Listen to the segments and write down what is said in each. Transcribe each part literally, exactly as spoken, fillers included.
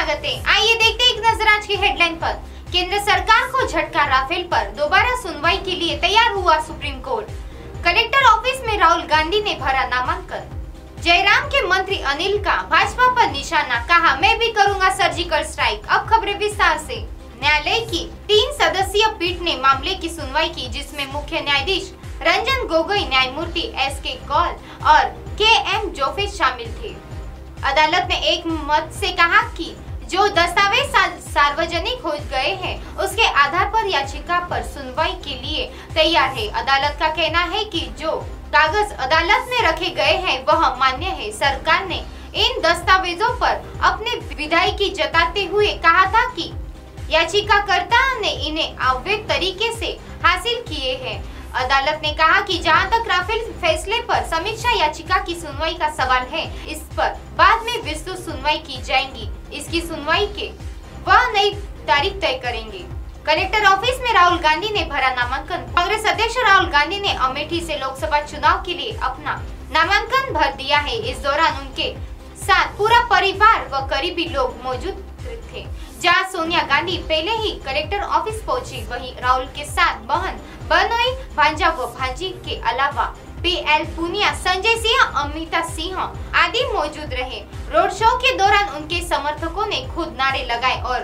स्वागत है। आइए देखते हैं एक नजर आज की हेडलाइन पर। केंद्र सरकार को झटका, राफेल पर दोबारा सुनवाई के लिए तैयार हुआ सुप्रीम कोर्ट। कलेक्टर ऑफिस में राहुल गांधी ने भरा नामांकन। जयराम के मंत्री अनिल का भाजपा पर निशाना, कहा मैं भी करूंगा सर्जिकल स्ट्राइक। अब खबरें विस्तार से। न्यायालय की तीन सदस्यीय पीठ ने मामले की सुनवाई की, जिसमें मुख्य न्यायाधीश रंजन गोगोई, न्यायमूर्ति एस के कौल और के एम जोफे शामिल थे। अदालत ने एक मत से कहा कि जो दस्तावेज सार्वजनिक हो गए हैं, उसके आधार पर याचिका पर सुनवाई के लिए तैयार है। अदालत का कहना है कि जो कागज अदालत में रखे गए हैं वह मान्य है। सरकार ने इन दस्तावेजों पर अपने विधायिकी जताते हुए कहा था कि याचिकाकर्ता ने इन्हें अवैध तरीके से हासिल किए हैं। अदालत ने कहा कि जहां तक राफेल फैसले पर समीक्षा याचिका की सुनवाई का सवाल है, इस पर बाद में विस्तृत सुनवाई की जाएगी। इसकी सुनवाई के वह नई तारीख तय करेंगे। कलेक्टर ऑफिस में राहुल गांधी ने भरा नामांकन। कांग्रेस अध्यक्ष राहुल गांधी ने अमेठी से लोकसभा चुनाव के लिए अपना नामांकन भर दिया है। इस दौरान उनके साथ पूरा परिवार व करीबी लोग मौजूद थे। जहां सोनिया गांधी पहले ही कलेक्टर ऑफिस पहुंची, वहीं राहुल के साथ बहन बनोई, भांजा व भांजी के अलावा पी एल पूनिया, संजय सिंह, अमिता सिंह आदि मौजूद रहे। रोड शो के दौरान उनके समर्थकों ने खुद नारे लगाए और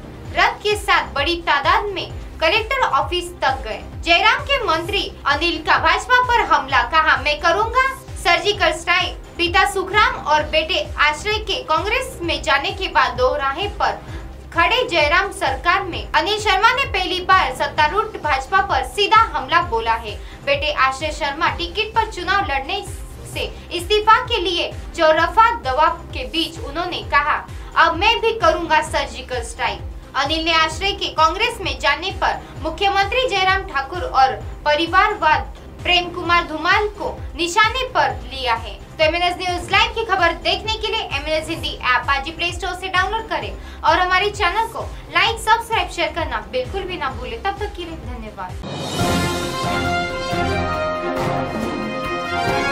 रथ के साथ बड़ी तादाद में कलेक्टर ऑफिस तक गए। जयराम के मंत्री अनिल का भाजपा पर हमला, कहा मैं करूंगा सर्जिकल स्ट्राइक। पिता सुखराम और बेटे आश्रय के कांग्रेस में जाने के बाद दोराहे पर खड़े जयराम सरकार में अनिल शर्मा ने पहली बार सत्तारूढ़ भाजपा पर सीधा हमला बोला है। बेटे आश्रय शर्मा टिकट पर चुनाव लड़ने से इस्तीफा के लिए चौरफा दबाव के बीच उन्होंने कहा, अब मैं भी करूंगा सर्जिकल स्ट्राइक। अनिल ने आश्रय के कांग्रेस में जाने पर मुख्यमंत्री जयराम ठाकुर और परिवारवाद प्रेम कुमार धूमल को निशाने पर लिया है। तो M N S news live की खबर देखने के लिए M N S Hindi app आज ही प्ले स्टोर से डाउनलोड करें और हमारे चैनल को लाइक, सब्सक्राइब, शेयर करना बिल्कुल भी ना भूलें। तब तक के लिए धन्यवाद।